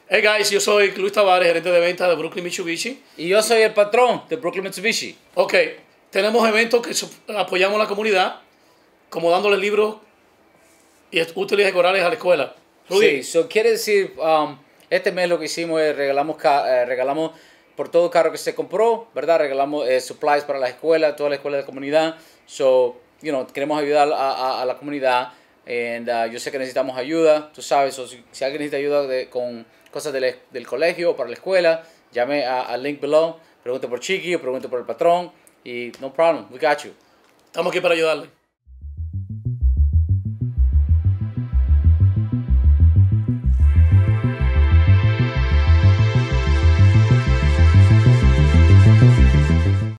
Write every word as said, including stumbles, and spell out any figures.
Hey guys, yo soy Luis Tavares, gerente de ventas de Brooklyn Mitsubishi. Y yo soy el patrón de Brooklyn Mitsubishi. Ok, tenemos eventos que apoyamos a la comunidad, como dándole libros y útiles escolares a la escuela. Rudy. Sí, so quiere decir, um, este mes lo que hicimos es regalamos, eh, regalamos por todo carro que se compró, ¿verdad? Regalamos eh, supplies para la escuela, toda la escuela de la comunidad. So, you know, queremos ayudar a, a, a la comunidad. Y uh, yo sé que necesitamos ayuda, tú sabes, so, si, si alguien necesita ayuda de, con cosas del, del colegio o para la escuela, llame al link below, pregunte por Chiqui o pregunte por el patrón y no problem, we got you. Estamos aquí para ayudarle.